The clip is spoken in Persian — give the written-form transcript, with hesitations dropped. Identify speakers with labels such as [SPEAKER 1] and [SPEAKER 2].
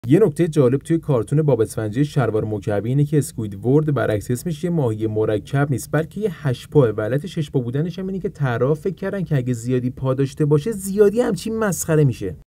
[SPEAKER 1] یه نکته جالب توی کارتون باب اسفنجی شلوار مکعبی اینه که اسکویدورد برعکس اسمش یه ماهی مرکب نیست، بلکه یه 8 پاه. علت 6 پا بودنش هم اینه که طراحا فکر کردن که اگه زیادی پا داشته باشه زیادی همچین مسخره میشه.